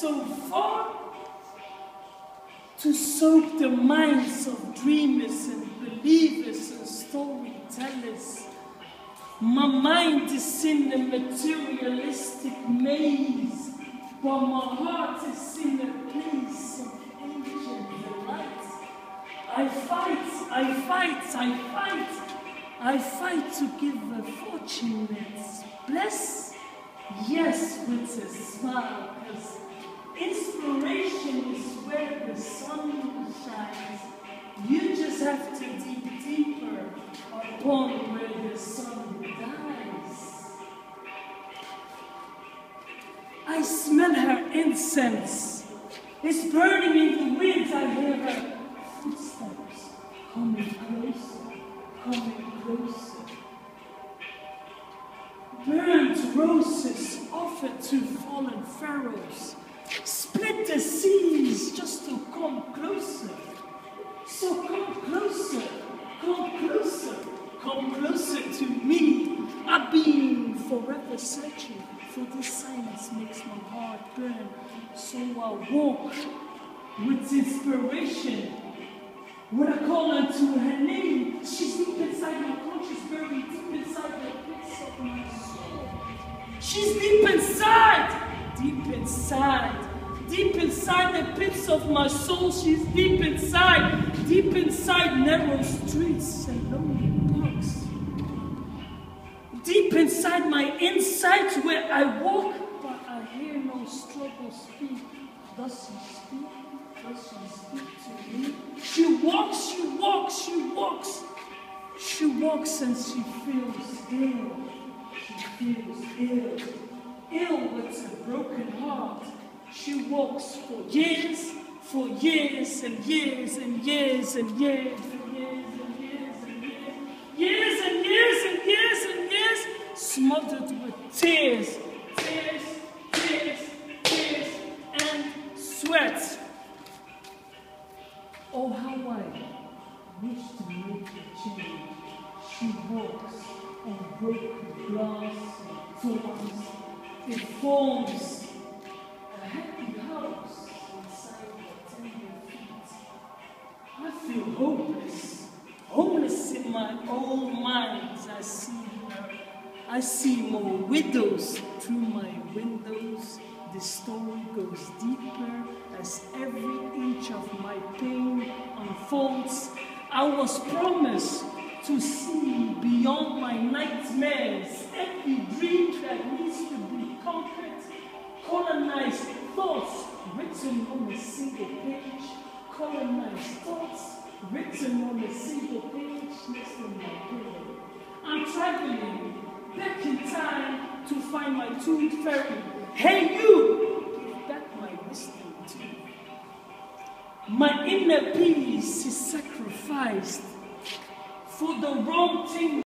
so far to soak the minds of dreamers and believers and storytellers. My mind is in a materialistic maze, while my heart is in a place of ancient delight. I fight to give a fortunate bless, yes, with a smile, because inspiration is where the sun shines. You just have to dig deeper upon where the sun dies. I smell her incense. It's burning in the wind. I hear her footsteps coming closer, coming closer. Burnt roses offered to fallen pharaohs. Split the seas just to come closer. So come closer, come closer, come closer to me. I've been forever searching, for this silence makes my heart burn. So I walk with inspiration. When I call unto her name, she's deep inside my conscious, buried deep inside the pits of my soul. She's deep inside, deep inside. Deep inside the pits of my soul, she's deep inside narrow streets and lonely parks. Deep inside my insides where I walk, but I hear no struggle speak. Does she speak? Does she speak to me? She walks, she walks, she walks. She walks and she feels ill. She feels ill. Ill with a broken heart. She walks for years and years and years and years and years and years and years and years and years and years and years, smothered with tears, tears, tears, tears, and sweat. Oh, how I wish to make a change. She walks on broken glass and thorns. It forms a happy house inside her tender feet. I feel hopeless, homeless in my own mind as I see her. I see more widows through my windows. The story goes deeper as every inch of my pain unfolds. I was promised to see beyond my nightmares, every dream that needs to be conquered. Colonized thoughts written on a single page. Colonized thoughts written on a single page next to my pillow. I'm traveling back in time to find my tooth fairy. Hey you! Give back my wisdom too. My inner peace is sacrificed for the wrong thing.